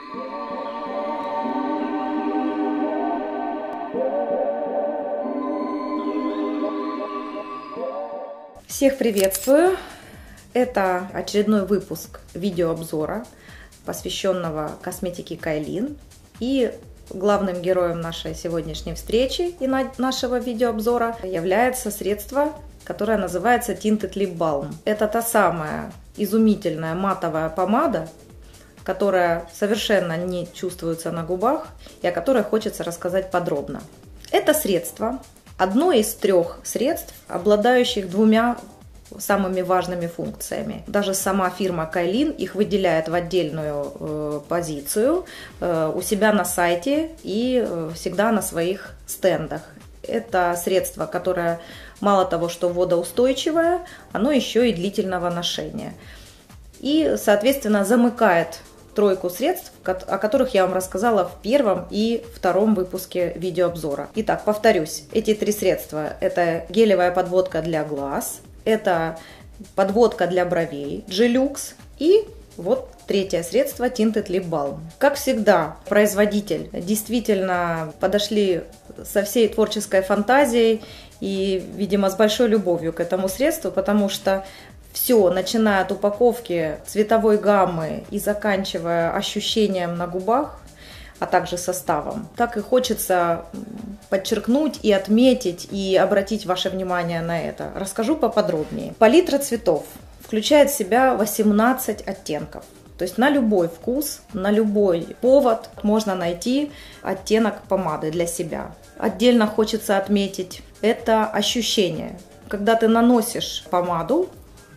Всех приветствую! Это очередной выпуск видеообзора, посвященного косметике Кайлин. И главным героем нашей сегодняшней встречи и нашего видеообзора является средство, которое называется Tinted Lip Balm. Это та самая изумительная матовая помада, которая совершенно не чувствуется на губах и о которой хочется рассказать подробно. Это средство одно из трех средств, обладающих двумя самыми важными функциями. Даже сама фирма Кайлин их выделяет в отдельную позицию у себя на сайте и всегда на своих стендах. Это средство, которое мало того, что водоустойчивое, оно еще и длительного ношения. И, соответственно, замыкает тройку средств, о которых я вам рассказала в первом и втором выпуске видеообзора. Итак, повторюсь, эти три средства – это гелевая подводка для глаз, это подводка для бровей G-Lux и вот третье средство Tinted Lip Balm. Как всегда, производитель действительно подошли со всей творческой фантазией и, видимо, с большой любовью к этому средству, потому что все, начиная от упаковки, цветовой гаммы и заканчивая ощущением на губах, а также составом, так и хочется подчеркнуть и отметить, и обратить ваше внимание на это. Расскажу поподробнее. Палитра цветов включает в себя 18 оттенков. То есть на любой вкус, на любой повод можно найти оттенок помады для себя. Отдельно хочется отметить это ощущение. Когда ты наносишь помаду,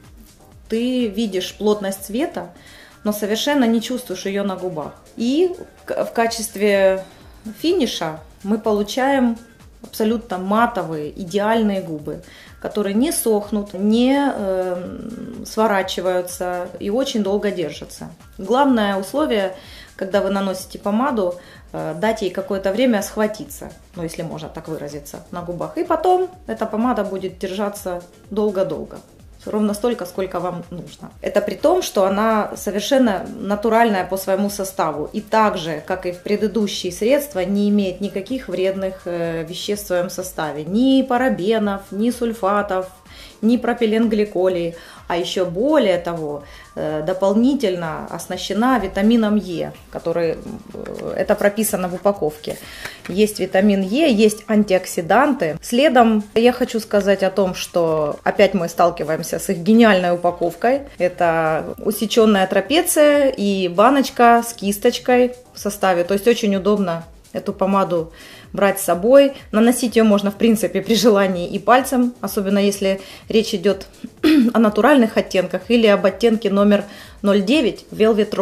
ты видишь плотность цвета, но совершенно не чувствуешь ее на губах. И в качестве финиша мы получаем абсолютно матовые, идеальные губы, которые не сохнут, не сворачиваются и очень долго держатся. Главное условие, когда вы наносите помаду, дать ей какое-то время схватиться, ну если можно так выразиться, на губах. И потом эта помада будет держаться долго-долго. Ровно столько, сколько вам нужно. Это при том, что она совершенно натуральная по своему составу. И так же, как и в предыдущие средства, не имеет никаких вредных веществ в своем составе. Ни парабенов, ни сульфатов, ни пропиленгликолей. А еще более того, дополнительно оснащена витамином Е, который, это прописано в упаковке. Есть витамин Е, есть антиоксиданты. Следом я хочу сказать о том, что опять мы сталкиваемся с их гениальной упаковкой. Это усеченная трапеция и баночка с кисточкой в составе. То есть очень удобно эту помаду брать с собой. Наносить ее можно, в принципе, при желании и пальцем, особенно если речь идет о натуральных оттенках или об оттенке номер 09 Velvet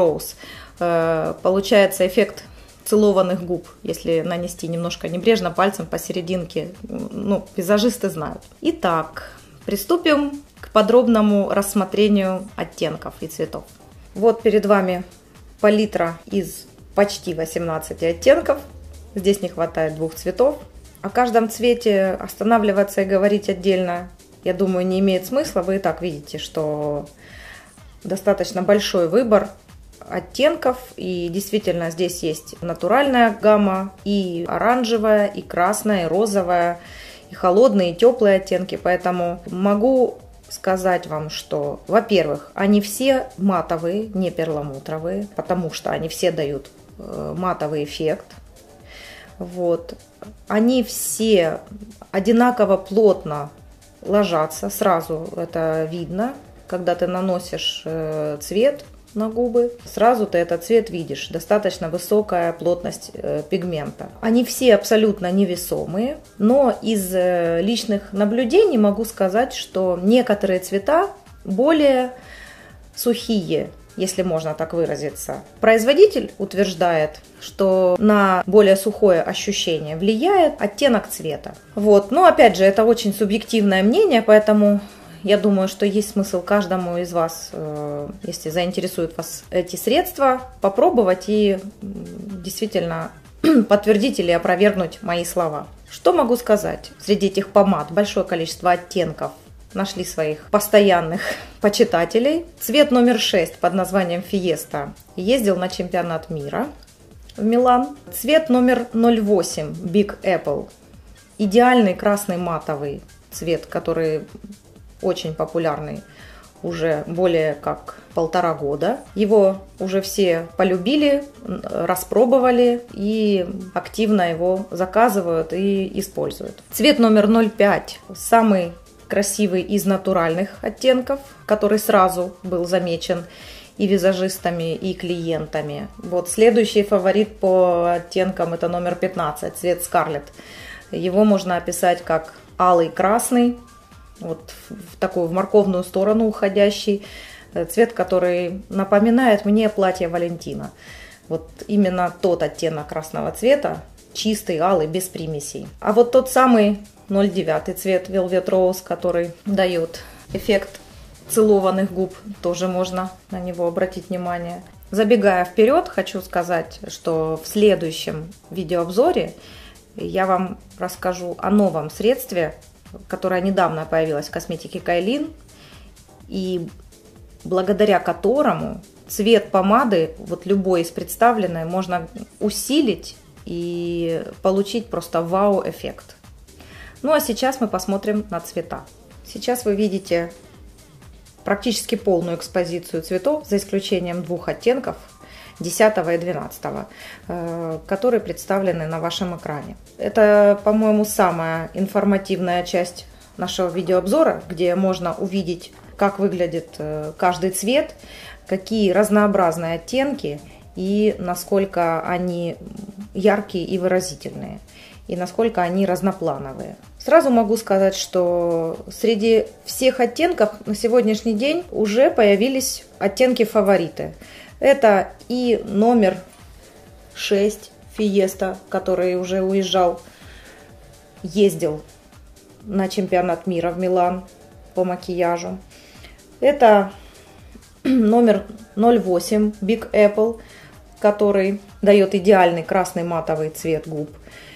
Rose. Получается эффект целованных губ, если нанести немножко небрежно пальцем посерединке. Ну, визажисты знают. Итак, приступим к подробному рассмотрению оттенков и цветов. Вот перед вами палитра из почти 18 оттенков. Здесь не хватает двух цветов. О каждом цвете останавливаться и говорить отдельно, я думаю, не имеет смысла. Вы и так видите, что достаточно большой выбор оттенков. И действительно здесь есть натуральная гамма, и оранжевая, и красная, и розовая, и холодные, и теплые оттенки. Поэтому могу сказать вам, что, во-первых, они все матовые, не перламутровые, потому что они все дают матовый эффект. Вот. Они все одинаково плотно ложатся, сразу это видно, когда ты наносишь цвет на губы, сразу ты этот цвет видишь, достаточно высокая плотность пигмента. Они все абсолютно невесомые, но из личных наблюдений могу сказать, что некоторые цвета более сухие, если можно так выразиться. Производитель утверждает, что на более сухое ощущение влияет оттенок цвета. Вот. Но опять же, это очень субъективное мнение, поэтому я думаю, что есть смысл каждому из вас, если заинтересуют вас эти средства, попробовать и действительно подтвердить или опровергнуть мои слова. Что могу сказать? Среди этих помад большое количество оттенков нашли своих постоянных почитателей. Цвет номер 6 под названием Fiesta ездил на чемпионат мира в Милан. Цвет номер 08 Big Apple. Идеальный красный матовый цвет, который очень популярный уже более как 1,5 года. Его уже все полюбили, распробовали и активно его заказывают и используют. Цвет номер 05 самый красивый из натуральных оттенков, который сразу был замечен и визажистами, и клиентами. Вот следующий фаворит по оттенкам — это номер 15, цвет Scarlet. Его можно описать как алый красный, вот в такую в морковную сторону уходящий цвет, который напоминает мне платье Валентина. Вот именно тот оттенок красного цвета, чистый, алый, без примесей. А вот тот самый 09 цвет Velvet Rose, который дает эффект целованных губ, тоже можно на него обратить внимание. Забегая вперед, хочу сказать, что в следующем видеообзоре я вам расскажу о новом средстве, которое недавно появилось в косметике Кайлин, и благодаря которому цвет помады, вот любой из представленной, можно усилить и получить просто вау-эффект. Ну а сейчас мы посмотрим на цвета. Сейчас вы видите практически полную экспозицию цветов, за исключением 2 оттенков, 10 и 12, которые представлены на вашем экране. Это, по-моему, самая информативная часть нашего видеообзора, где можно увидеть, как выглядит каждый цвет, какие разнообразные оттенки и насколько они яркие и выразительные, и насколько они разноплановые. Сразу могу сказать, что среди всех оттенков на сегодняшний день уже появились оттенки-фавориты. Это и номер 6 Fiesta, который уже ездил на чемпионат мира в Милан по макияжу. Это номер 08 Big Apple, который дает идеальный красный матовый цвет губ.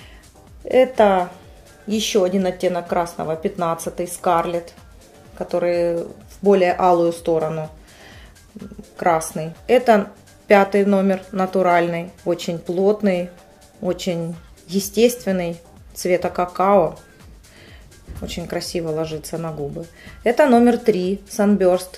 Это еще один оттенок красного, 15 Scarlet, который в более алую сторону красный. Это 5 номер натуральный, очень плотный, очень естественный, цвета какао. Очень красиво ложится на губы. Это номер 3 Sunburst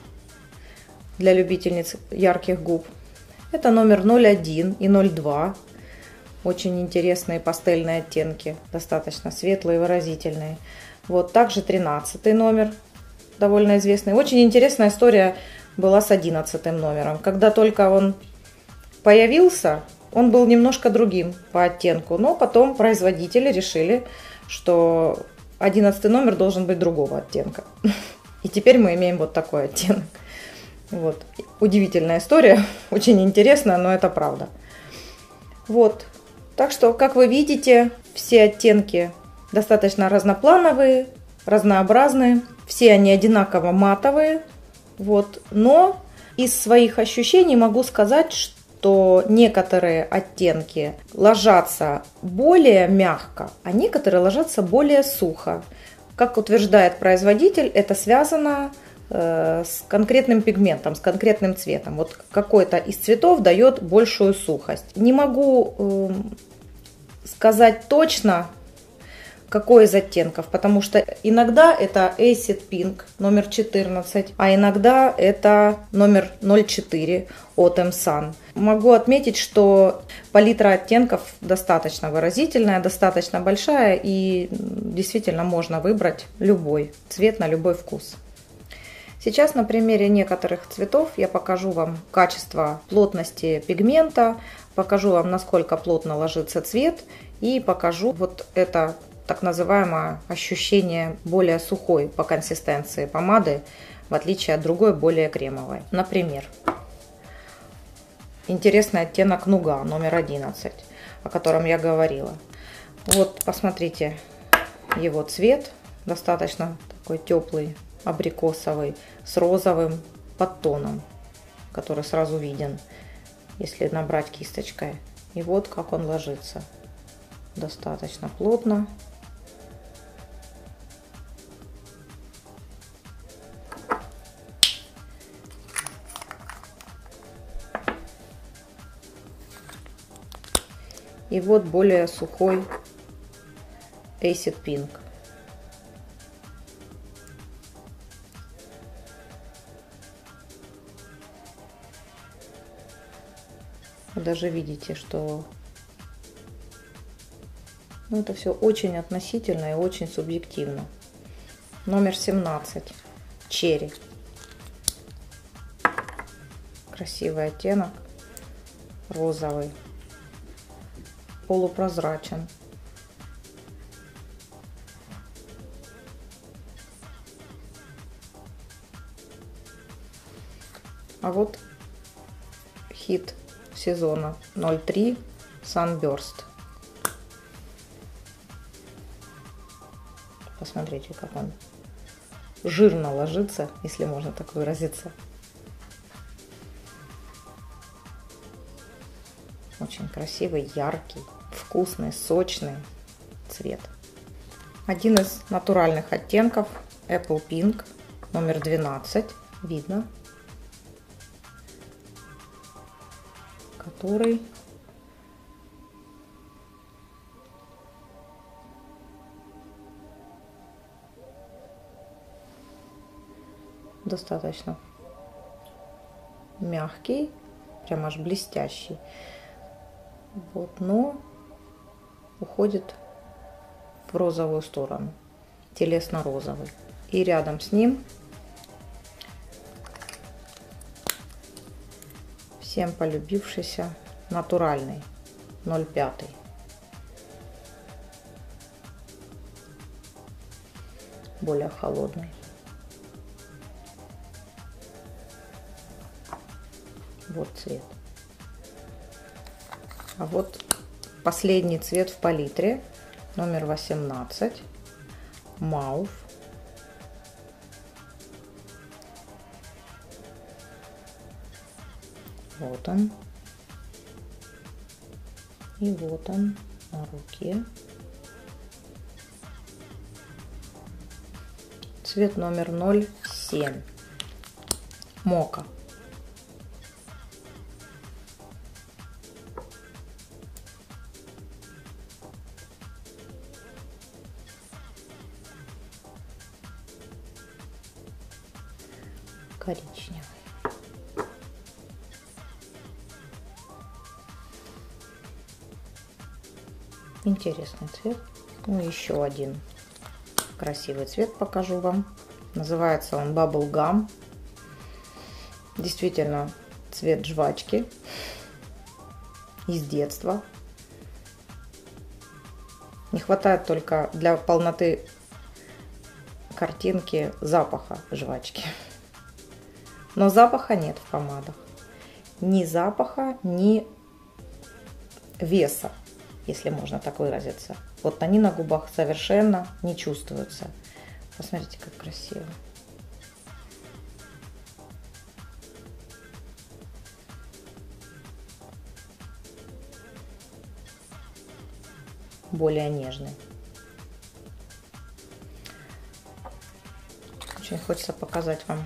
для любительниц ярких губ. Это номер 01 и 02. Очень интересные пастельные оттенки, достаточно светлые и выразительные. Вот также 13 номер, довольно известный. Очень интересная история была с 11 номером. Когда только он появился, он был немножко другим по оттенку, но потом производители решили, что 11 номер должен быть другого оттенка. И теперь мы имеем вот такой оттенок. Вот. Удивительная история, очень интересная, но это правда. Вот. Так что, как вы видите, все оттенки достаточно разноплановые, разнообразные. Все они одинаково матовые. Вот. Но из своих ощущений могу сказать, что некоторые оттенки ложатся более мягко, а некоторые ложатся более сухо. Как утверждает производитель, это связано с конкретным пигментом, с конкретным цветом. Вот какой-то из цветов дает большую сухость. Не могу сказать точно, какой из оттенков, потому что иногда это Acid Pink номер 14, а иногда это номер 04 Autumn Sun. Могу отметить, что палитра оттенков достаточно выразительная, достаточно большая, и действительно можно выбрать любой цвет на любой вкус. Сейчас на примере некоторых цветов я покажу вам качество плотности пигмента, покажу вам, насколько плотно ложится цвет, и покажу вот это так называемое ощущение более сухой по консистенции помады, в отличие от другой, более кремовой. Например, интересный оттенок Нуга номер 11, о котором я говорила. Вот посмотрите его цвет, достаточно такой теплый, абрикосовый, с розовым подтоном, который сразу виден, если набрать кисточкой. И вот как он ложится. Достаточно плотно. И вот более сухой Acid Pink. Вы даже видите, что это все очень относительно и очень субъективно. Номер 17. Черри. Красивый оттенок. Розовый. Полупрозрачен. А вот хит сезона 03 Sunburst. Посмотрите, как он жирно ложится, если можно так выразиться. Очень красивый, яркий, вкусный, сочный цвет. Один из натуральных оттенков Apple Pink, номер 12, видно, который достаточно мягкий, прям аж блестящий. Вот, но уходит в розовую сторону, телесно-розовый. И рядом с ним всем полюбившийся натуральный 0,5. Более холодный. Вот цвет. А вот последний цвет в палитре, номер 18, Маув. Вот он. И вот он на руке. Цвет номер 07, Мока. Коричневый. Интересный цвет. Ну, еще один красивый цвет покажу вам. Называется он Bubble Gum. Действительно, цвет жвачки из детства. Не хватает только для полноты картинки запаха жвачки. Но запаха нет в помадах. Ни запаха, ни веса, если можно так выразиться. Вот они на губах совершенно не чувствуются. Посмотрите, как красиво. Более нежный. Очень хочется показать вам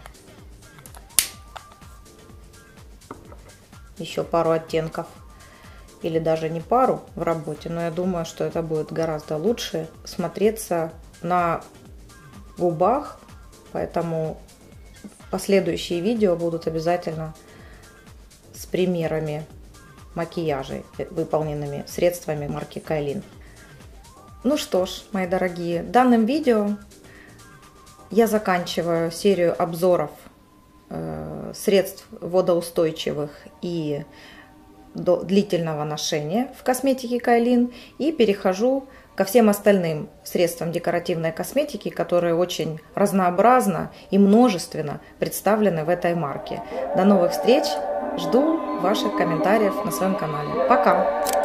еще пару оттенков, или даже не пару в работе, но я думаю, что это будет гораздо лучше смотреться на губах, поэтому последующие видео будут обязательно с примерами макияжей, выполненными средствами марки Кайлин. Ну что ж, мои дорогие, данным видео я заканчиваю серию обзоров средств водоустойчивых и длительного ношения в косметике Кайлин и перехожу ко всем остальным средствам декоративной косметики, которые очень разнообразно и множественно представлены в этой марке. До новых встреч! Жду ваших комментариев на своем канале. Пока!